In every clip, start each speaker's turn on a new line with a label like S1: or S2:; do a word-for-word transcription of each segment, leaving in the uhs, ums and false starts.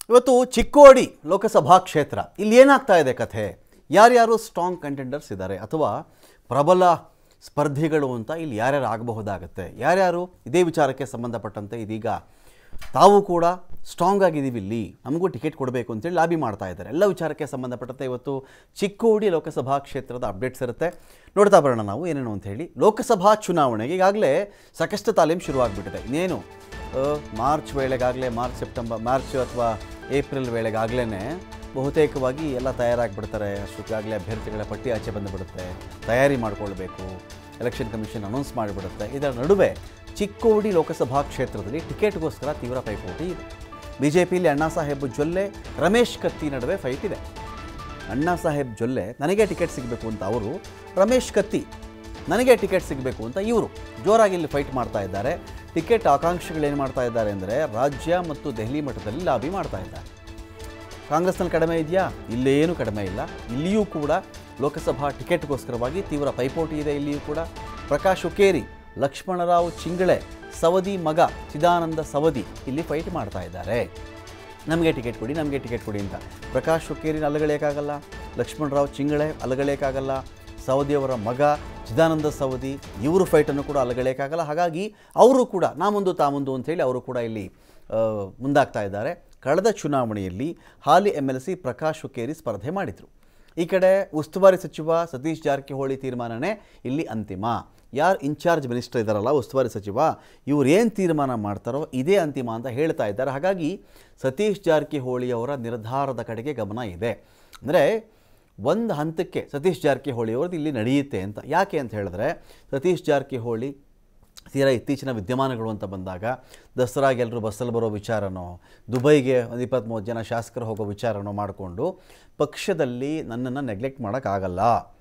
S1: ಇವತ್ತು ಚಿಕ್ಕೋಡಿ ಲೋಕಸಭಾ ಕ್ಷೇತ್ರ ಇಲ್ಲಿ ಏನಾಗ್ತಾ ಇದೆ ಕಥೆ, ಯಾರ್ಯಾರು ಸ್ಟ್ರಾಂಗ್ ಕಂಟೆಂಡರ್ಸ್ ಇದ್ದಾರೆ ಅಥವಾ ಪ್ರಬಲ ಸ್ಪರ್ಧಿಗಳು ಅಂತ ಇಲ್ಲಿ ಯಾರ್ಯಾರು ಆಗಬಹುದಾಗುತ್ತೆ, ಯಾರ್ಯಾರು ಇದೇ ವಿಚಾರಕ್ಕೆ ಸಂಬಂಧಪಟ್ಟಂತೆ ಇದೀಗ ತಾವು ಕೂಡ ಸ್ಟ್ರಾಂಗ್ ಆಗಿದ್ದೀವಿ, ಇಲ್ಲಿ ನಮಗೂ ಟಿಕೆಟ್ ಕೊಡಬೇಕು ಅಂತೇಳಿ ಲಾಬಿ ಮಾಡ್ತಾ ಇದ್ದಾರೆ. ಎಲ್ಲ ವಿಚಾರಕ್ಕೆ ಸಂಬಂಧಪಟ್ಟಂತೆ ಇವತ್ತು ಚಿಕ್ಕೋಡಿ ಲೋಕಸಭಾ ಕ್ಷೇತ್ರದ ಅಪ್ಡೇಟ್ಸ್ ಇರುತ್ತೆ, ನೋಡ್ತಾ ಬರೋಣ ನಾವು ಏನೇನು ಅಂತ ಹೇಳಿ. ಲೋಕಸಭಾ ಚುನಾವಣೆಗೆ ಈಗಾಗಲೇ ಸಾಕಷ್ಟು ತಾಲೀಮ್ ಶುರುವಾಗ್ಬಿಟ್ಟಿದೆ. ಇನ್ನೇನು ಮಾರ್ಚ್ ವೇಳೆಗಾಗಲೇ ಮಾರ್ಚ್ ಸೆಪ್ಟೆಂಬರ್ ಮಾರ್ಚ್ ಅಥವಾ ಏಪ್ರಿಲ್ ವೇಳೆಗಾಗಲೇ ಬಹುತೇಕವಾಗಿ ಎಲ್ಲ ತಯಾರಾಗಿಬಿಡ್ತಾರೆ. ಅಷ್ಟೊತ್ತಿಗಾಗಲೇ ಅಭ್ಯರ್ಥಿಗಳ ಪಟ್ಟಿ ಆಚೆ ಬಂದುಬಿಡುತ್ತೆ, ತಯಾರಿ ಮಾಡಿಕೊಳ್ಬೇಕು, ಎಲೆಕ್ಷನ್ ಕಮಿಷನ್ ಅನೌನ್ಸ್ ಮಾಡಿಬಿಡುತ್ತೆ. ಇದರ ನಡುವೆ ಚಿಕ್ಕೋಡಿ ಲೋಕಸಭಾ ಕ್ಷೇತ್ರದಲ್ಲಿ ಟಿಕೆಟ್ಗೋಸ್ಕರ ತೀವ್ರ ಪೈಪೋಟಿ ಇದೆ. ಬಿ ಜೆ ಪಿಯಲ್ಲಿ ಅಣ್ಣಾ ಸಾಹೇಬ್ ಜೊಲ್ಲೆ ರಮೇಶ್ ಕತ್ತಿ ನಡುವೆ ಫೈಟ್ ಇದೆ. ಅಣ್ಣಾ ಸಾಹೇಬ್ ಜೊಲ್ಲೆ ನನಗೆ ಟಿಕೆಟ್ ಸಿಗಬೇಕು ಅಂತ ಅವರು, ರಮೇಶ್ ಕತ್ತಿ ನನಗೆ ಟಿಕೆಟ್ ಸಿಗಬೇಕು ಅಂತ ಇವರು ಜೋರಾಗಿ ಇಲ್ಲಿ ಫೈಟ್ ಮಾಡ್ತಾ ಇದ್ದಾರೆ. ಟಿಕೆಟ್ ಆಕಾಂಕ್ಷಿಗಳೇನು ಮಾಡ್ತಾ ಇದ್ದಾರೆ ಅಂದರೆ ರಾಜ್ಯ ಮತ್ತು ದೆಹಲಿ ಮಟ್ಟದಲ್ಲಿ ಲಾಬಿ ಮಾಡ್ತಾ ಇದ್ದಾರೆ. ಕಾಂಗ್ರೆಸ್ನಲ್ಲಿ ಕಡಿಮೆ ಇದೆಯಾ? ಇಲ್ಲೇನು ಕಡಿಮೆ ಇಲ್ಲ. ಇಲ್ಲಿಯೂ ಕೂಡ ಲೋಕಸಭಾ ಟಿಕೆಟ್ಗೋಸ್ಕರವಾಗಿ ತೀವ್ರ ಪೈಪೋಟಿ ಇದೆ. ಇಲ್ಲಿಯೂ ಕೂಡ ಪ್ರಕಾಶ್ ಹುಕ್ಕೇರಿ, ಲಕ್ಷ್ಮಣರಾವ್ ಚಿಂಗಳೆ, ಸವದಿ ಮಗ ಚಿದಾನಂದ ಸವದಿ ಇಲ್ಲಿ ಫೈಟ್ ಮಾಡ್ತಾ ಇದ್ದಾರೆ. ನಮಗೆ ಟಿಕೆಟ್ ಕೊಡಿ, ನಮಗೆ ಟಿಕೆಟ್ ಕೊಡಿ ಅಂತ. ಪ್ರಕಾಶ್ ಹುಕ್ಕೇರಿನ ಅಲಗಳೆಯೋಕ್ಕಾಗಲ್ಲ, ಲಕ್ಷ್ಮಣರಾವ್ ಚಿಂಗಳೆ ಅಲಗಳೆಯೋಕ್ಕಾಗಲ್ಲ, ಸವದಿಯವರ ಮಗ ಚಿದಾನಂದ ಸವದಿ ಇವರು ಫೈಟನ್ನು ಕೂಡ ಅಲಗಳೆಯೋಕ್ಕಾಗಲ್ಲ. ಹಾಗಾಗಿ ಅವರು ಕೂಡ ನಾ ಮುಂದು ತಾ ಮುಂದು ಅಂಥೇಳಿ ಅವರು ಕೂಡ ಇಲ್ಲಿ ಮುಂದಾಗ್ತಾ ಇದ್ದಾರೆ. ಕಳೆದ ಚುನಾವಣೆಯಲ್ಲಿ ಹಾಲಿ M L C Prakash Hukkeri ಸ್ಪರ್ಧೆ ಮಾಡಿದರು. ಈ ಕಡೆ ಉಸ್ತುವಾರಿ ಸಚಿವ ಸತೀಶ್ ಜಾರಕಿಹೊಳಿ ತೀರ್ಮಾನನೇ ಇಲ್ಲಿ ಅಂತಿಮ. ಯಾರು ಇನ್ಚಾರ್ಜ್ ಮಿನಿಸ್ಟರ್ ಇದ್ದಾರಲ್ಲ, ಉಸ್ತುವಾರಿ ಸಚಿವ, ಇವ್ರು ಏನು ತೀರ್ಮಾನ ಮಾಡ್ತಾರೋ ಇದೇ ಅಂತಿಮ ಅಂತ ಹೇಳ್ತಾ ಇದ್ದಾರೆ. ಹಾಗಾಗಿ ಸತೀಶ್ ಜಾರಕಿಹೊಳಿ ಅವರ ನಿರ್ಧಾರದ ಕಡೆಗೆ ಗಮನ ಇದೆ. ಅಂದರೆ ಒಂದು ಹಂತಕ್ಕೆ ಸತೀಶ್ ಜಾರಕಿಹೊಳಿ ಅವ್ರದ್ದು ಇಲ್ಲಿ ನಡೆಯುತ್ತೆ ಅಂತ. ಯಾಕೆ ಅಂತ ಹೇಳಿದ್ರೆ, ಸತೀಶ್ ಜಾರಕಿಹೊಳಿ ತೀರಾ ಇತ್ತೀಚಿನ ವಿದ್ಯಮಾನಗಳು ಅಂತ ಬಂದಾಗ ದಸರಾಗೆ ಎಲ್ಲರೂ ಬಸ್ಸಲ್ಲಿ ಬರೋ ವಿಚಾರನೋ, ದುಬೈಗೆ ಒಂದು ಇಪ್ಪತ್ತ್ಮೂವತ್ತು ಜನ ಶಾಸಕರು ಹೋಗೋ ವಿಚಾರನೋ ಮಾಡಿಕೊಂಡು ಪಕ್ಷದಲ್ಲಿ ನನ್ನನ್ನು ನೆಗ್ಲೆಕ್ಟ್ ಮಾಡೋಕ್ಕಾಗಲ್ಲ,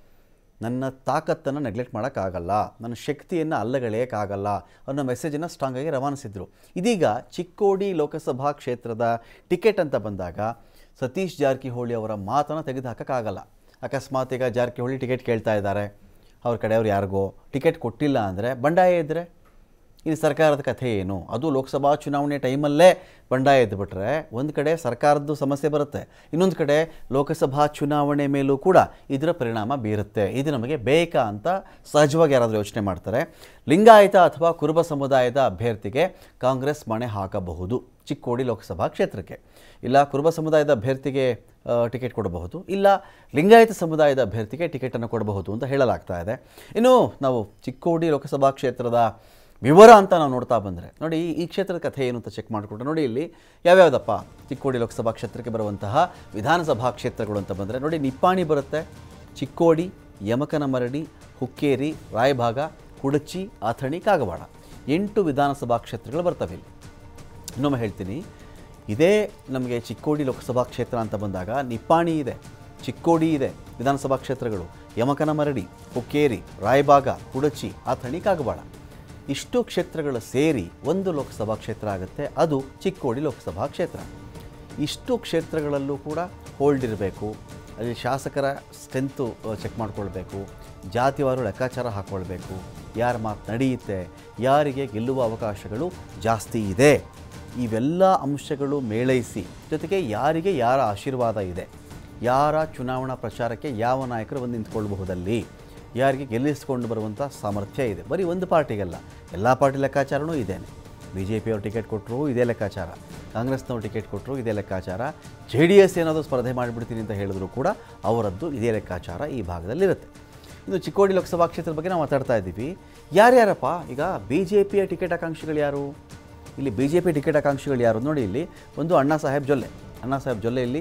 S1: ನನ್ನ ತಾಕತ್ತನ್ನು ನೆಗ್ಲೆಕ್ಟ್ ಮಾಡೋಕ್ಕಾಗಲ್ಲ, ನನ್ನ ಶಕ್ತಿಯನ್ನು ಅಲ್ಲಗಳೆಯೋಕ್ಕಾಗಲ್ಲ ಅನ್ನೋ ಮೆಸೇಜನ್ನು ಸ್ಟ್ರಾಂಗಾಗಿ ರವಾನಿಸಿದರು. ಇದೀಗ ಚಿಕ್ಕೋಡಿ ಲೋಕಸಭಾ ಕ್ಷೇತ್ರದ ಟಿಕೆಟ್ ಅಂತ ಬಂದಾಗ ಸತೀಶ್ ಜಾರಕಿಹೊಳಿ ಅವರ ಮಾತನ್ನು ತೆಗೆದುಹಾಕೋಕ್ಕಾಗಲ್ಲ. ಅಕಸ್ಮಾತ್ ಈಗ ಜಾರಕಿಹೊಳಿ ಟಿಕೆಟ್ ಕೇಳ್ತಾ ಇದ್ದಾರೆ, ಅವ್ರ ಕಡೆಯವ್ರು ಯಾರಿಗೋ ಟಿಕೆಟ್ ಕೊಟ್ಟಿಲ್ಲ ಅಂದರೆ ಬಂಡಾಯ ಇದ್ದರೆ ಇಲ್ಲಿ ಸರ್ಕಾರದ ಕಥೆ ಏನು? ಅದು ಲೋಕಸಭಾ ಚುನಾವಣೆ ಟೈಮಲ್ಲೇ ಬಂಡಾಯ ಎದ್ದುಬಿಟ್ರೆ ಒಂದು ಕಡೆ ಸರ್ಕಾರದ್ದು ಸಮಸ್ಯೆ ಬರುತ್ತೆ, ಇನ್ನೊಂದು ಕಡೆ ಲೋಕಸಭಾ ಚುನಾವಣೆ ಮೇಲೂ ಕೂಡ ಇದರ ಪರಿಣಾಮ ಬೀರುತ್ತೆ. ಇದು ನಮಗೆ ಬೇಕಾ ಅಂತ ಸಹಜವಾಗಿ ಯಾರಾದರೂ ಯೋಚನೆ ಮಾಡ್ತಾರೆ. ಲಿಂಗಾಯತ ಅಥವಾ ಕುರುಬ ಸಮುದಾಯದ ಅಭ್ಯರ್ಥಿಗೆ ಕಾಂಗ್ರೆಸ್ ಮಣೆ ಹಾಕಬಹುದು ಚಿಕ್ಕೋಡಿ ಲೋಕಸಭಾ ಕ್ಷೇತ್ರಕ್ಕೆ. ಇಲ್ಲ ಕುರುಬ ಸಮುದಾಯದ ಅಭ್ಯರ್ಥಿಗೆ ಟಿಕೆಟ್ ಕೊಡಬಹುದು, ಇಲ್ಲ ಲಿಂಗಾಯತ ಸಮುದಾಯದ ಅಭ್ಯರ್ಥಿಗೆ ಟಿಕೆಟನ್ನು ಕೊಡಬಹುದು ಅಂತ ಹೇಳಲಾಗ್ತಾ ಇದೆ. ಇನ್ನು ನಾವು ಚಿಕ್ಕೋಡಿ ಲೋಕಸಭಾ ಕ್ಷೇತ್ರದ ವಿವರ ಅಂತ ನಾವು ನೋಡ್ತಾ ಬಂದರೆ ನೋಡಿ, ಈ ಕ್ಷೇತ್ರದ ಕಥೆ ಏನು ಅಂತ ಚೆಕ್ ಮಾಡಿಕೊಟ್ರೆ ನೋಡಿ, ಇಲ್ಲಿ ಯಾವ್ಯಾವುದಪ್ಪ ಚಿಕ್ಕೋಡಿ ಲೋಕಸಭಾ ಕ್ಷೇತ್ರಕ್ಕೆ ಬರುವಂತಹ ವಿಧಾನಸಭಾ ಕ್ಷೇತ್ರಗಳು ಅಂತ ಬಂದರೆ ನೋಡಿ, ನಿಪ್ಪಾಣಿ ಬರುತ್ತೆ, ಚಿಕ್ಕೋಡಿ, ಯಮಕನಮರಡಿ, ಹುಕ್ಕೇರಿ, ರಾಯಭಾಗ, ಕುಡಚಿ, ಅಥಣಿ, ಕಾಗವಾಡ, ಎಂಟು ವಿಧಾನಸಭಾ ಕ್ಷೇತ್ರಗಳು ಬರ್ತವೆ ಇಲ್ಲಿ. ಇನ್ನೊಮ್ಮೆ ಹೇಳ್ತೀನಿ, ಇದೇ ನಮಗೆ ಚಿಕ್ಕೋಡಿ ಲೋಕಸಭಾ ಕ್ಷೇತ್ರ ಅಂತ ಬಂದಾಗ ನಿಪ್ಪಾಣಿ ಇದೆ, ಚಿಕ್ಕೋಡಿ ಇದೆ ವಿಧಾನಸಭಾ ಕ್ಷೇತ್ರಗಳು, ಯಮಕನಮರಡಿ, ಹುಕ್ಕೇರಿ, ರಾಯಭಾಗ, ಕುಡಚಿ, ಅಥಣಿ, ಕಾಗವಾಡ, ಇಷ್ಟು ಕ್ಷೇತ್ರಗಳು ಸೇರಿ ಒಂದು ಲೋಕಸಭಾ ಕ್ಷೇತ್ರ ಆಗುತ್ತೆ, ಅದು ಚಿಕ್ಕೋಡಿ ಲೋಕಸಭಾ ಕ್ಷೇತ್ರ. ಇಷ್ಟು ಕ್ಷೇತ್ರಗಳಲ್ಲೂ ಕೂಡ ಹೋಲ್ಡ್ ಇರಬೇಕು, ಅಲ್ಲಿ ಶಾಸಕರ ಸ್ಟ್ರೆಂತು ಚೆಕ್ ಮಾಡ್ಕೊಳ್ಬೇಕು, ಜಾತಿವಾರು ಲೆಕ್ಕಾಚಾರ ಹಾಕ್ಕೊಳ್ಬೇಕು, ಯಾರ ಮಾತು ನಡೆಯುತ್ತೆ, ಯಾರಿಗೆ ಗೆಲ್ಲುವ ಅವಕಾಶಗಳು ಜಾಸ್ತಿ ಇದೆ, ಇವೆಲ್ಲ ಅಂಶಗಳು ಮೇಳೈಸಿ, ಜೊತೆಗೆ ಯಾರಿಗೆ ಯಾರ ಆಶೀರ್ವಾದ ಇದೆ, ಯಾರ ಚುನಾವಣಾ ಪ್ರಚಾರಕ್ಕೆ ಯಾವ ನಾಯಕರು ಬಂದು ನಿಂತ್ಕೊಳ್ಬಹುದಲ್ಲಿ, ಯಾರಿಗೆ ಗೆಲ್ಲಿಸ್ಕೊಂಡು ಬರುವಂಥ ಸಾಮರ್ಥ್ಯ ಇದೆ. ಬರೀ ಒಂದು ಪಾರ್ಟಿಗಲ್ಲ, ಎಲ್ಲ ಪಾರ್ಟಿ ಲೆಕ್ಕಾಚಾರನೂ ಇದೇನೆ. ಬಿ ಜೆ ಪಿಯವರು ಟಿಕೆಟ್ ಕೊಟ್ಟರು ಇದೇ ಲೆಕ್ಕಾಚಾರ, ಕಾಂಗ್ರೆಸ್ನವ್ರು ಟಿಕೆಟ್ ಕೊಟ್ಟರು ಇದೇ ಲೆಕ್ಕಾಚಾರ, ಜೆ ಡಿ ಎಸ್ ಏನಾದರೂ ಸ್ಪರ್ಧೆ ಮಾಡಿಬಿಡ್ತೀನಿ ಅಂತ ಹೇಳಿದ್ರು ಕೂಡ ಅವರದ್ದು ಇದೇ ಲೆಕ್ಕಾಚಾರ ಈ ಭಾಗದಲ್ಲಿರುತ್ತೆ. ಇನ್ನು ಚಿಕ್ಕೋಡಿ ಲೋಕಸಭಾ ಕ್ಷೇತ್ರದ ಬಗ್ಗೆ ನಾವು ಮಾತಾಡ್ತಾ ಇದ್ದೀವಿ. ಯಾರ್ಯಾರಪ್ಪ ಈಗ ಬಿ ಜೆ ಪಿಯ ಟಿಕೆಟ್ ಆಕಾಂಕ್ಷಿಗಳು ಯಾರು? ಇಲ್ಲಿ ಬಿ ಜೆ ಪಿ ಟಿಕೆಟ್ ಆಕಾಂಕ್ಷಿಗಳು ಯಾರು ನೋಡಿ, ಇಲ್ಲಿ ಒಂದು ಅಣ್ಣಾ ಸಾಹೇಬ್ ಜೊಲ್ಲೆ, ಅಣ್ಣಾ ಸಾಹೇಬ್ ಜೊಲ್ಲೆ ಇಲ್ಲಿ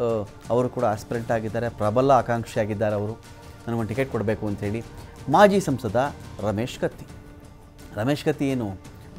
S1: ಅವರು ಕೂಡ ಆಸ್ಪಿರೆಂಟ್ ಆಗಿದ್ದಾರೆ, ಪ್ರಬಲ ಆಕಾಂಕ್ಷಿಯಾಗಿದ್ದಾರೆ. ಅವರು ನನಗೊಂದು ಟಿಕೆಟ್ ಕೊಡಬೇಕು ಅಂಥೇಳಿ. ಮಾಜಿ ಸಂಸದ ರಮೇಶ್ ಕತ್ತಿ, ರಮೇಶ್ ಕತ್ತಿ ಏನು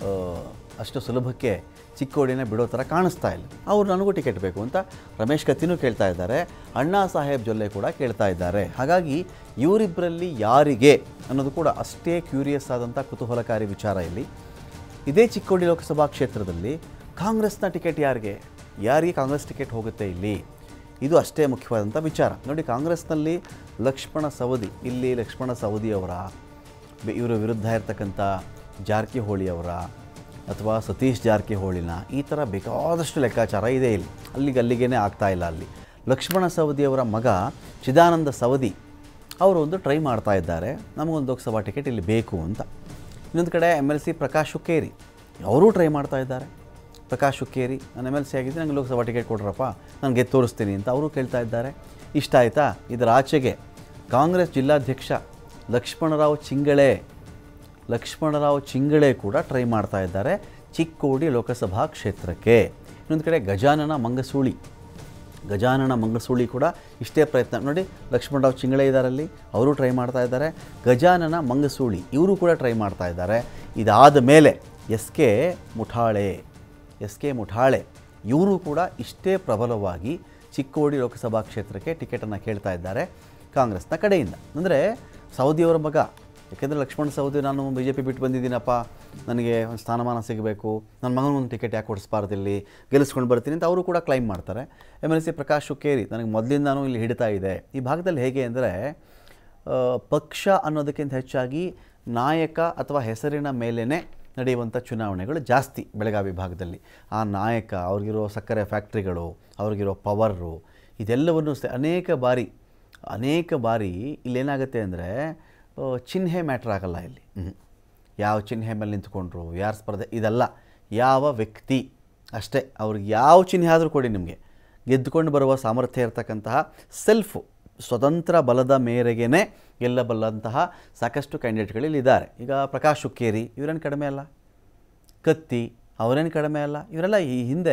S1: ಅಷ್ಟು ಸುಲಭಕ್ಕೆ ಚಿಕ್ಕೋಡಿನ ಬಿಡೋ ಥರ ಕಾಣಿಸ್ತಾ ಇಲ್ಲ, ಅವರು ನನಗೂ ಟಿಕೆಟ್ ಬೇಕು ಅಂತ ರಮೇಶ್ ಕತ್ತಿನೂ ಕೇಳ್ತಾ ಇದ್ದಾರೆ, ಅಣ್ಣಾ ಸಾಹೇಬ್ ಜೊಲ್ಲೆ ಕೂಡ ಕೇಳ್ತಾ ಇದ್ದಾರೆ. ಹಾಗಾಗಿ ಇವರಿಬ್ಬರಲ್ಲಿ ಯಾರಿಗೆ ಅನ್ನೋದು ಕೂಡ ಅಷ್ಟೇ ಕ್ಯೂರಿಯಸ್ ಆದಂಥ ಕುತೂಹಲಕಾರಿ ವಿಚಾರ. ಇಲ್ಲಿ ಇದೇ ಚಿಕ್ಕೋಡಿ ಲೋಕಸಭಾ ಕ್ಷೇತ್ರದಲ್ಲಿ ಕಾಂಗ್ರೆಸ್ನ ಟಿಕೆಟ್ ಯಾರಿಗೆ ಯಾರಿಗೆ ಕಾಂಗ್ರೆಸ್ ಟಿಕೆಟ್ ಹೋಗುತ್ತೆ ಇಲ್ಲಿ, ಇದು ಅಷ್ಟೇ ಮುಖ್ಯವಾದಂಥ ವಿಚಾರ. ನೋಡಿ, ಕಾಂಗ್ರೆಸ್ನಲ್ಲಿ ಲಕ್ಷ್ಮಣ ಸವದಿ, ಇಲ್ಲಿ ಲಕ್ಷ್ಮಣ ಸವದಿ ಅವರ ಇವರ ವಿರುದ್ಧ ಇರ್ತಕ್ಕಂಥ ಜಾರಕಿಹೊಳಿ ಅವರ ಅಥವಾ ಸತೀಶ್ ಜಾರಕಿಹೊಳಿನ, ಈ ಥರ ಬೇಕಾದಷ್ಟು ಲೆಕ್ಕಾಚಾರ ಇದೆ ಇಲ್ಲಿ. ಅಲ್ಲಿಗೆ ಅಲ್ಲಿಗೇ ಆಗ್ತಾ ಇಲ್ಲ. ಅಲ್ಲಿ ಲಕ್ಷ್ಮಣ ಸವದಿಯವರ ಮಗ ಚಿದಾನಂದ ಸವದಿ ಅವರು ಒಂದು ಟ್ರೈ ಮಾಡ್ತಾ ಇದ್ದಾರೆ, ನಮಗೊಂದು ಲೋಕಸಭಾ ಟಿಕೆಟ್ ಇಲ್ಲಿ ಬೇಕು ಅಂತ. ಇನ್ನೊಂದು ಕಡೆ M L C Prakash Hukkeri ಅವರೂ ಟ್ರೈ ಮಾಡ್ತಾ ಇದ್ದಾರೆ. ಪ್ರಕಾಶ್ ಹುಕ್ಕೇರಿ ನಾನು ಎಮ್ ಎಲ್ ಸಿ ಆಗಿದ್ದರೆ ನನಗೆ ಲೋಕಸಭಾ ಟಿಕೆಟ್ ಕೊಡ್ರಪ್ಪ, ನಾನು ಗೆದ್ದು ತೋರಿಸ್ತೀನಿ ಅಂತ ಅವರು ಕೇಳ್ತಾ ಇದ್ದಾರೆ. ಇಷ್ಟ ಆಯಿತಾ? ಇದರ ಆಚೆಗೆ ಕಾಂಗ್ರೆಸ್ ಜಿಲ್ಲಾಧ್ಯಕ್ಷ ಲಕ್ಷ್ಮಣರಾವ್ ಚಿಂಗಳೆ ಲಕ್ಷ್ಮಣರಾವ್ ಚಿಂಗಳೆ ಕೂಡ ಟ್ರೈ ಮಾಡ್ತಾ ಇದ್ದಾರೆ ಚಿಕ್ಕೋಡಿ ಲೋಕಸಭಾ ಕ್ಷೇತ್ರಕ್ಕೆ. ಇನ್ನೊಂದು ಕಡೆ ಗಜಾನನ ಮಂಗಸೂಳಿ ಗಜಾನನ ಮಂಗಸೂಳಿ ಕೂಡ ಇಷ್ಟೇ ಪ್ರಯತ್ನ. ನೋಡಿ, ಲಕ್ಷ್ಮಣರಾವ್ ಚಿಂಗಳೆ ಇದ್ದಾರಲ್ಲಿ, ಅವರು ಟ್ರೈ ಮಾಡ್ತಾ ಇದ್ದಾರೆ. ಗಜಾನನ ಮಂಗಸೂಳಿ ಇವರು ಕೂಡ ಟ್ರೈ ಮಾಡ್ತಾ ಇದ್ದಾರೆ. ಇದಾದ ಮೇಲೆ S K Muthale S K Muthale ಇವರು ಕೂಡ ಇಷ್ಟೇ ಪ್ರಬಲವಾಗಿ ಚಿಕ್ಕೋಡಿ ಲೋಕಸಭಾ ಕ್ಷೇತ್ರಕ್ಕೆ ಟಿಕೆಟನ್ನು ಕೇಳ್ತಾ ಇದ್ದಾರೆ ಕಾಂಗ್ರೆಸ್ನ ಕಡೆಯಿಂದ. ಅಂದರೆ ಸವದಿಯವರ ಮಗ, ಯಾಕೆಂದರೆ ಲಕ್ಷ್ಮಣ ಸವದಿ ನಾನು ಬಿ ಜೆ ಪಿ ಬಿಟ್ಟು ಬಂದಿದ್ದೀನಪ್ಪ, ನನಗೆ ಒಂದು ಸ್ಥಾನಮಾನ ಸಿಗಬೇಕು, ನನ್ನ ಮಗನಿಗೊಂದು ಟಿಕೆಟ್ ಯಾಕೆ ಕೊಡಿಸ್ಬಾರ್ದಿಲ್ಲಿ, ಗೆಲ್ಲಿಸ್ಕೊಂಡು ಬರ್ತೀನಿ ಅಂತ ಅವರು ಕೂಡ ಕ್ಲೈಮ್ ಮಾಡ್ತಾರೆ. M L C Prakash Hukkeri ನನಗೆ ಮೊದಲಿಂದನೂ ಇಲ್ಲಿ ಹಿಡಿತಾ ಇದೆ. ಈ ಭಾಗದಲ್ಲಿ ಹೇಗೆ ಅಂದರೆ ಪಕ್ಷ ಅನ್ನೋದಕ್ಕಿಂತ ಹೆಚ್ಚಾಗಿ ನಾಯಕ ಅಥವಾ ಹೆಸರಿನ ಮೇಲೇ ನಡೆಯುವಂಥ ಚುನಾವಣೆಗಳು ಜಾಸ್ತಿ ಬೆಳಗಾವಿ ಭಾಗದಲ್ಲಿ. ಆ ನಾಯಕ, ಅವ್ರಿಗಿರೋ ಸಕ್ಕರೆ ಫ್ಯಾಕ್ಟ್ರಿಗಳು, ಅವ್ರಿಗಿರೋ ಪವರು, ಇದೆಲ್ಲವನ್ನು ಸ ಅನೇಕ ಬಾರಿ ಅನೇಕ ಬಾರಿ ಇಲ್ಲೇನಾಗುತ್ತೆ ಅಂದರೆ ಚಿಹ್ನೆ ಮ್ಯಾಟ್ರ್ ಆಗಲ್ಲ ಇಲ್ಲಿ. ಯಾವ ಚಿಹ್ನೆ ಮೇಲೆ ನಿಂತ್ಕೊಂಡ್ರು, ಯಾರು ಸ್ಪರ್ಧೆ, ಇದೆಲ್ಲ ಯಾವ ವ್ಯಕ್ತಿ ಅಷ್ಟೇ. ಅವ್ರಿಗೆ ಯಾವ ಚಿಹ್ನೆ ಆದರೂ ಕೊಡಿ, ನಿಮಗೆ ಗೆದ್ದುಕೊಂಡು ಬರುವ ಸಾಮರ್ಥ್ಯ ಇರತಕ್ಕಂತಹ ಸೆಲ್ಫು ಸ್ವತಂತ್ರ ಬಲದ ಮೇರೆಗೇ ಗೆಲ್ಲಬಲ್ಲಂತಹ ಸಾಕಷ್ಟು ಕ್ಯಾಂಡಿಡೇಟ್ಗಳಿಲ್ಲಿದ್ದಾರೆ. ಈಗ ಪ್ರಕಾಶ್ ಹುಕ್ಕೇರಿ ಇವರೇನು ಕಡಿಮೆ ಅಲ್ಲ, ಕತ್ತಿ ಅವರೇನು ಕಡಿಮೆ ಅಲ್ಲ. ಇವರೆಲ್ಲ ಈ ಹಿಂದೆ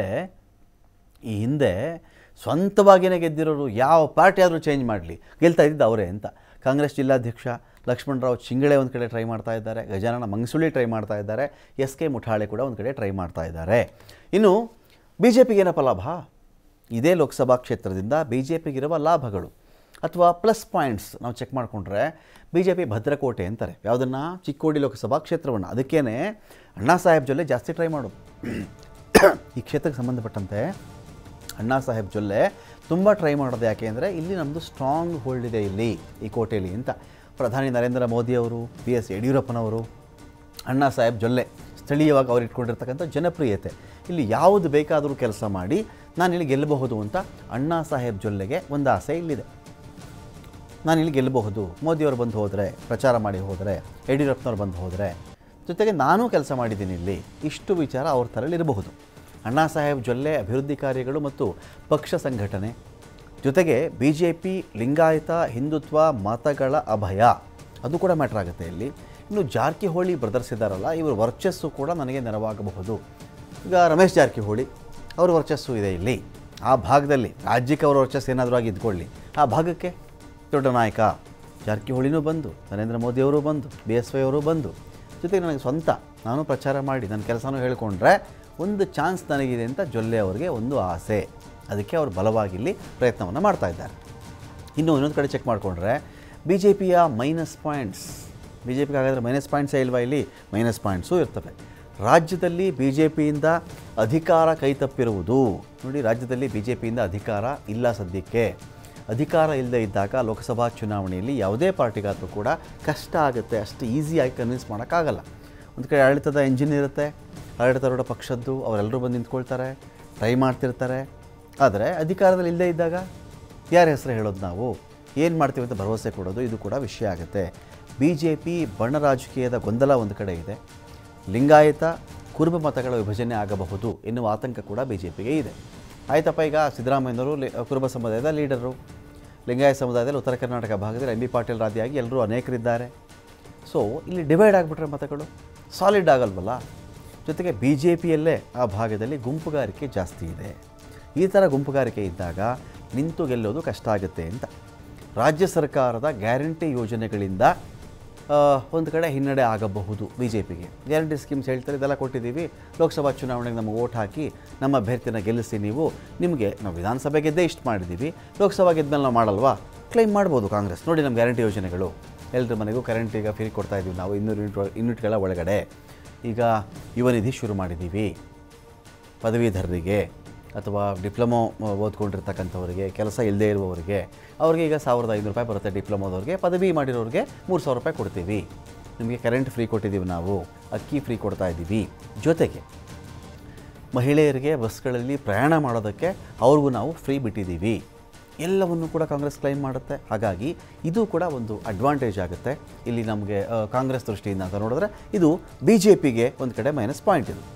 S1: ಈ ಹಿಂದೆ ಸ್ವಂತವಾಗಿಯೇ ಗೆದ್ದಿರೋರು. ಯಾವ ಪಾರ್ಟಿ ಆದರೂ ಚೇಂಜ್ ಮಾಡಲಿ ಗೆಲ್ತಾ ಇದ್ದಿದ್ದು ಅವರೇ ಅಂತ. ಕಾಂಗ್ರೆಸ್ ಜಿಲ್ಲಾಧ್ಯಕ್ಷ ಲಕ್ಷ್ಮಣರಾವ್ ಚಿಂಗಳೆ ಒಂದು ಕಡೆ ಟ್ರೈ ಮಾಡ್ತಾ ಇದ್ದಾರೆ, ಗಜಾನನ ಮಂಗಸೂಳಿ ಟ್ರೈ ಮಾಡ್ತಾ ಇದ್ದಾರೆ, ಎಸ್ ಕೆ ಮುಠಾಳೆ ಕೂಡ ಒಂದು ಕಡೆ ಟ್ರೈ ಮಾಡ್ತಾ ಇದ್ದಾರೆ. ಇನ್ನು ಬಿ ಜೆ ಪಿಗೇನಪ್ಪ ಲಾಭ? ಇದೇ ಲೋಕಸಭಾ ಕ್ಷೇತ್ರದಿಂದ ಬಿ ಜೆ ಪಿಗಿರುವ ಲಾಭಗಳು ಅಥವಾ ಪ್ಲಸ್ ಪಾಯಿಂಟ್ಸ್ ನಾವು ಚೆಕ್ ಮಾಡಿಕೊಂಡ್ರೆ ಬಿ ಜೆ ಪಿ ಭದ್ರಕೋಟೆ ಅಂತಾರೆ ಯಾವುದನ್ನು, ಚಿಕ್ಕೋಡಿ ಲೋಕಸಭಾ ಕ್ಷೇತ್ರವನ್ನು. ಅದಕ್ಕೇ ಅಣ್ಣಾ ಸಾಹೇಬ್ ಜೊಲ್ಲೆ ಜಾಸ್ತಿ ಟ್ರೈ ಮಾಡೋದು. ಈ ಕ್ಷೇತ್ರಕ್ಕೆ ಸಂಬಂಧಪಟ್ಟಂತೆ ಅಣ್ಣಾ ಸಾಹೇಬ್ ಜೊಲ್ಲೆ ತುಂಬ ಟ್ರೈ ಮಾಡೋದು. ಯಾಕೆ ಅಂದರೆ ಇಲ್ಲಿ ನಮ್ಮದು ಸ್ಟ್ರಾಂಗ್ ಹೋಲ್ಡ್ ಇದೆ ಇಲ್ಲಿ ಈ ಕೋಟೆಯಲ್ಲಿ ಅಂತ. ಪ್ರಧಾನಿ ನರೇಂದ್ರ ಮೋದಿಯವರು, ಬಿ ಎಸ್ ಯಡಿಯೂರಪ್ಪನವರು, ಅಣ್ಣಾ ಸಾಹೇಬ್ ಜೊಲ್ಲೆ ಸ್ಥಳೀಯವಾಗಿ ಅವ್ರು ಇಟ್ಕೊಂಡಿರ್ತಕ್ಕಂಥ ಜನಪ್ರಿಯತೆ, ಇಲ್ಲಿ ಯಾವುದು ಬೇಕಾದರೂ ಕೆಲಸ ಮಾಡಿ ನಾನು ಇಲ್ಲಿ ಗೆಲ್ಲಬಹುದು ಅಂತ ಅಣ್ಣಾ ಸಾಹೇಬ್ ಜೊಲ್ಲೆಗೆ ಒಂದು ಆಸೆ ಇಲ್ಲಿದೆ. ನಾನು ಇಲ್ಲಿ ಗೆಲ್ಲಬಹುದು, ಮೋದಿಯವರು ಬಂದು ಹೋದರೆ, ಪ್ರಚಾರ ಮಾಡಿ ಹೋದರೆ, ಯಡಿಯೂರಪ್ಪನವ್ರು ಬಂದು ಹೋದರೆ, ಜೊತೆಗೆ ನಾನೂ ಕೆಲಸ ಮಾಡಿದ್ದೀನಿ ಇಲ್ಲಿ, ಇಷ್ಟು ವಿಚಾರ ಅವ್ರ ಥರಲ್ಲಿ ಇರಬಹುದು. ಅಣ್ಣಾ ಸಾಹೇಬ್ ಜೊಲ್ಲೆ ಅಭಿವೃದ್ಧಿ ಕಾರ್ಯಗಳು ಮತ್ತು ಪಕ್ಷ ಸಂಘಟನೆ, ಜೊತೆಗೆ B J P Lingayat Hindutva ಮತಗಳ ಅಭಯ, ಅದು ಕೂಡ ಮ್ಯಾಟ್ರ್ ಆಗುತ್ತೆ ಇಲ್ಲಿ. ಇನ್ನು ಜಾರಕಿಹೊಳಿ ಬ್ರದರ್ಸ್ ಇದ್ದಾರಲ್ಲ, ಇವರ ವರ್ಚಸ್ಸು ಕೂಡ ನನಗೆ ನೆರವಾಗಬಹುದು. ಈಗ ರಮೇಶ್ ಜಾರಕಿಹೊಳಿ ಅವ್ರ ವರ್ಚಸ್ಸು ಇದೆ ಇಲ್ಲಿ ಆ ಭಾಗದಲ್ಲಿ. ರಾಜ್ಯಕ್ಕೆ ಅವರ ವರ್ಚಸ್ಸು ಏನಾದರೂ ಆಗಿ ಇದ್ಕೊಳ್ಳಿ, ಆ ಭಾಗಕ್ಕೆ ದೊಡ್ಡ ನಾಯಕ ಜಾರಕಿಹೊಳಿನೂ ಬಂದು, ನರೇಂದ್ರ ಮೋದಿಯವರು ಬಂದು, ಬಿ ಎಸ್ ವೈ ಅವರು ಬಂದು, ಜೊತೆಗೆ ನನಗೆ ಸ್ವಂತ ನಾನು ಪ್ರಚಾರ ಮಾಡಿ ನನ್ನ ಕೆಲಸನೂ ಹೇಳಿಕೊಂಡ್ರೆ ಒಂದು ಚಾನ್ಸ್ ನನಗಿದೆ ಅಂತ ಜೊಲ್ಲೆ ಅವರಿಗೆ ಒಂದು ಆಸೆ. ಅದಕ್ಕೆ ಅವರು ಬಲವಾಗಿ ಇಲ್ಲಿ ಪ್ರಯತ್ನವನ್ನು ಮಾಡ್ತಾ ಇದ್ದಾರೆ. ಇನ್ನು ಇನ್ನೊಂದು ಕಡೆ ಚೆಕ್ ಮಾಡಿಕೊಂಡ್ರೆ ಬಿ ಜೆ ಪಿಯ ಮೈನಸ್ ಪಾಯಿಂಟ್ಸ್, ಬಿ ಜೆ ಪಿಗೆ ಹಾಗಾದರೆ ಮೈನಸ್ ಪಾಯಿಂಟ್ಸೇ ಇಲ್ವಾ? ಇಲ್ಲಿ ಮೈನಸ್ ಪಾಯಿಂಟ್ಸು ಇರ್ತವೆ. ರಾಜ್ಯದಲ್ಲಿ ಬಿ ಜೆ ಪಿಯಿಂದ ಅಧಿಕಾರ ಕೈತಪ್ಪಿರುವುದು. ನೋಡಿ, ರಾಜ್ಯದಲ್ಲಿ ಬಿ ಜೆ ಪಿಯಿಂದ ಅಧಿಕಾರ ಇಲ್ಲ ಸದ್ಯಕ್ಕೆ. ಅಧಿಕಾರ ಇಲ್ಲದೆ ಇದ್ದಾಗ ಲೋಕಸಭಾ ಚುನಾವಣೆಯಲ್ಲಿ ಯಾವುದೇ ಪಾರ್ಟಿಗಾದರೂ ಕೂಡ ಕಷ್ಟ ಆಗುತ್ತೆ, ಅಷ್ಟು ಈಸಿಯಾಗಿ ಕನ್ವಿನ್ಸ್ ಮಾಡೋಕ್ಕಾಗಲ್ಲ. ಒಂದು ಕಡೆ ಆಡಳಿತದ ಎಂಜಿನ್ ಇರುತ್ತೆ, ಆಡಳಿತಾರೂಢ ಪಕ್ಷದ್ದು, ಅವರೆಲ್ಲರೂ ಬಂದು ನಿಂತ್ಕೊಳ್ತಾರೆ, ಟ್ರೈ ಮಾಡ್ತಿರ್ತಾರೆ. ಆದರೆ ಅಧಿಕಾರದಲ್ಲಿ ಇಲ್ಲದೇ ಇದ್ದಾಗ ಯಾರ ಹೆಸರು ಹೇಳೋದು, ನಾವು ಏನು ಮಾಡ್ತೀವಿ ಅಂತ ಭರವಸೆ ಕೊಡೋದು, ಇದು ಕೂಡ ವಿಷಯ ಆಗುತ್ತೆ. ಬಿ ಜೆ ಪಿ ಬಣ ರಾಜಕೀಯದ ಗೊಂದಲ ಒಂದು ಕಡೆ ಇದೆ. ಲಿಂಗಾಯತ ಕುರುಬ ಮತಗಳ ವಿಭಜನೆ ಆಗಬಹುದು ಎನ್ನುವ ಆತಂಕ ಕೂಡ ಬಿ ಜೆ ಪಿಗೆ ಇದೆ. ಆಯ್ತಪ್ಪ, ಈಗ ಸಿದ್ದರಾಮಯ್ಯನವರು ಲಿ ಕುರುಬ ಸಮುದಾಯದ ಲೀಡರು, ಲಿಂಗಾಯತ ಸಮುದಾಯದಲ್ಲಿ ಉತ್ತರ ಕರ್ನಾಟಕ ಭಾಗದಲ್ಲಿ ಎಂ ಬಿ ಪಾಟೀಲ್ ರಾದಿಯಾಗಿ ಎಲ್ಲರೂ ಅನೇಕರಿದ್ದಾರೆ. ಸೊ ಇಲ್ಲಿ ಡಿವೈಡ್ ಆಗಿಬಿಟ್ರೆ ಮತಗಳು ಸಾಲಿಡ್ ಆಗಲ್ವಲ್ಲ. ಜೊತೆಗೆ ಬಿ ಜೆ ಪಿಯಲ್ಲೇ ಆ ಭಾಗದಲ್ಲಿ ಗುಂಪುಗಾರಿಕೆ ಜಾಸ್ತಿ ಇದೆ. ಈ ಥರ ಗುಂಪುಗಾರಿಕೆ ಇದ್ದಾಗ ನಿಂತು ಗೆಲ್ಲೋದು ಕಷ್ಟ ಆಗುತ್ತೆ ಅಂತ ರಾಜ್ಯ ಸರ್ಕಾರದ ಗ್ಯಾರಂಟಿ ಯೋಜನೆಗಳಿಂದ ಒಂದು ಕಡೆ ಹಿನ್ನಡೆ ಆಗಬಹುದು ಬಿ ಜೆ ಪಿಗೆ. ಗ್ಯಾರಂಟಿ ಸ್ಕೀಮ್ಸ್ ಹೇಳ್ತಾರೆ, ಇದೆಲ್ಲ ಕೊಟ್ಟಿದ್ದೀವಿ, ಲೋಕಸಭಾ ಚುನಾವಣೆಗೆ ನಮಗೆ ಓಟ್ ಹಾಕಿ ನಮ್ಮ ಅಭ್ಯರ್ಥಿನ ಗೆಲ್ಲಿಸಿ, ನೀವು ನಿಮಗೆ ನಾವು ವಿಧಾನಸಭೆ ಗೆದ್ದೇ ಇಷ್ಟು ಮಾಡಿದ್ದೀವಿ, ಲೋಕಸಭಾ ಗೆದ್ಮೇಲೆ ನಾವು ಮಾಡಲ್ವಾ ಕ್ಲೈಮ್ ಮಾಡ್ಬೋದು ಕಾಂಗ್ರೆಸ್. ನೋಡಿ ನಮ್ಮ ಗ್ಯಾರಂಟಿ ಯೋಜನೆಗಳು, ಎಲ್ಲರ ಮನೆಗೂ ಕರೆಂಟ್ ಈಗ ಫ್ರೀ ಕೊಡ್ತಾ ಇದ್ದೀವಿ ನಾವು ಇನ್ನೂರು ಯೂನಿಟ್ ಯೂನಿಟ್ಗಳ ಒಳಗಡೆ. ಈಗ ಯುವ ನಿಧಿ ಶುರು ಮಾಡಿದ್ದೀವಿ ಪದವೀಧರರಿಗೆ ಅಥವಾ ಡಿಪ್ಲೊಮೊ ಓದ್ಕೊಂಡಿರ್ತಕ್ಕಂಥವ್ರಿಗೆ, ಕೆಲಸ ಇಲ್ಲದೇ ಇರುವವರಿಗೆ, ಅವ್ರಿಗೆ ಈಗ ಸಾವಿರದ ಐನೂರು ರೂಪಾಯಿ ಬರುತ್ತೆ. ಡಿಪ್ಲೊಮೋದವ್ರಿಗೆ, ಪದವಿ ಮಾಡಿರೋರಿಗೆ ಮೂರು ಸಾವಿರ ರೂಪಾಯಿ ಕೊಡ್ತೀವಿ. ನಿಮಗೆ ಕರೆಂಟ್ ಫ್ರೀ ಕೊಟ್ಟಿದ್ದೀವಿ, ನಾವು ಅಕ್ಕಿ ಫ್ರೀ ಕೊಡ್ತಾ ಇದ್ದೀವಿ, ಜೊತೆಗೆ ಮಹಿಳೆಯರಿಗೆ ಬಸ್ಗಳಲ್ಲಿ ಪ್ರಯಾಣ ಮಾಡೋದಕ್ಕೆ ಅವ್ರಿಗೂ ನಾವು ಫ್ರೀ ಬಿಟ್ಟಿದ್ದೀವಿ, ಎಲ್ಲವನ್ನು ಕೂಡ ಕಾಂಗ್ರೆಸ್ ಕ್ಲೈಮ್ ಮಾಡುತ್ತೆ. ಹಾಗಾಗಿ ಇದು ಕೂಡ ಒಂದು ಅಡ್ವಾಂಟೇಜ್ ಆಗುತ್ತೆ ಇಲ್ಲಿ ನಮಗೆ ಕಾಂಗ್ರೆಸ್ ದೃಷ್ಟಿಯಿಂದ ಅಂತ ನೋಡಿದ್ರೆ. ಇದು ಬಿ ಜೆ ಪಿಗೆ ಒಂದು ಕಡೆ ಮೈನಸ್ ಪಾಯಿಂಟ್ ಇದು.